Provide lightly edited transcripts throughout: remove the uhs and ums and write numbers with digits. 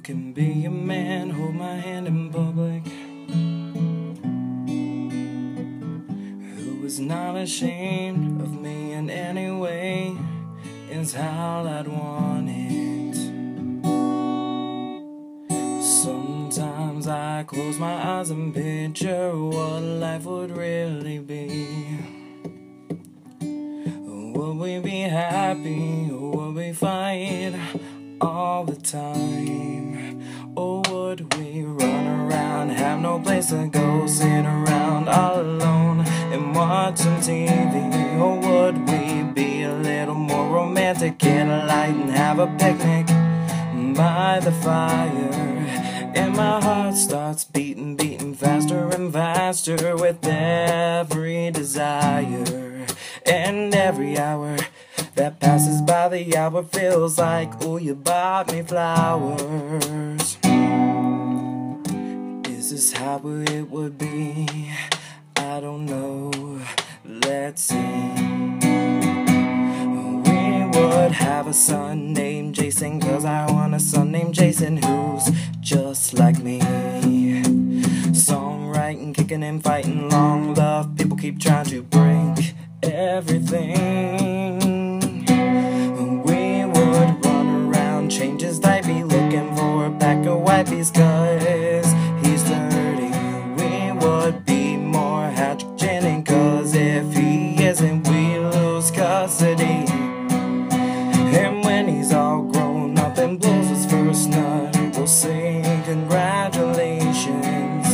can be a man, hold my hand in public, who is not ashamed of me in any way, is how I'd want it. Sometimes I close my eyes and picture what life would really be. Would we be happy, or would we fight all the time? Or would we run around, have no place to go, sit around all alone and watch some TV? Or would we be a little more romantic, get a light and have a picnic by the fire? And my heart starts beating, beating faster and faster with every desire. And every hour that passes by, the hour feels like, oh, you bought me flowers. Is this how it would be? I don't know, let's see. We would have a son named Jason, 'cause I want a son named Jason who's just like me. Songwriting, kicking and fighting, long love, people keep trying to break everything. We would run around, change his life, be looking for a pack of wipes 'cause he's 30. We would be more hygienic, 'cause if he isn't, we lose custody. And when he's all grown up and blows his first nut, we'll sing congratulations.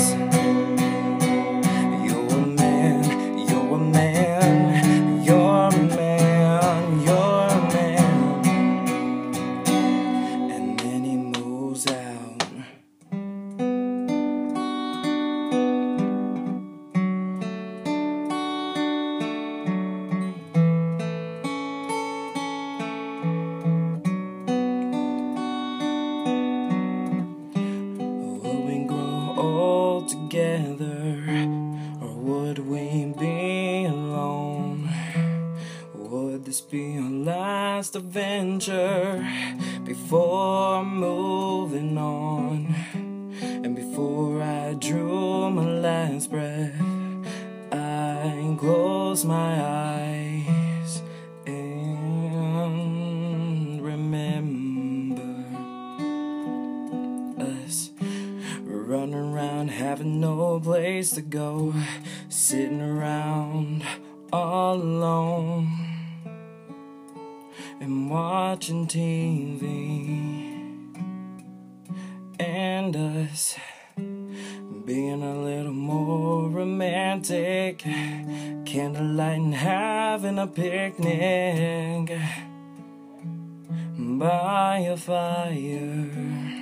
You're a man, you're a man, you're a man, you're a man. And then he moves out. Together, or would we be alone? Would this be our last adventure before moving on? And before I drew my last breath, I closed my eyes and remember us running around, having no place to go, sitting around all alone and watching TV. And us being a little more romantic, candlelight and having a picnic by a fire.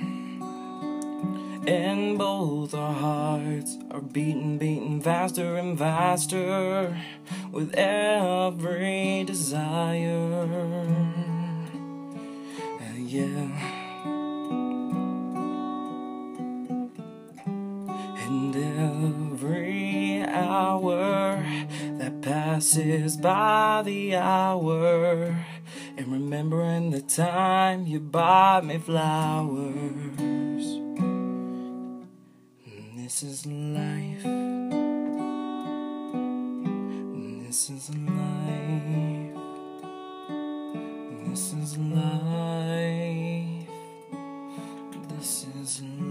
And both our hearts are beating, beating faster and faster with every desire. Yeah. And every hour that passes by, the hour, and remembering the time you bought me flowers. This is life. This is life. This is life. This is life.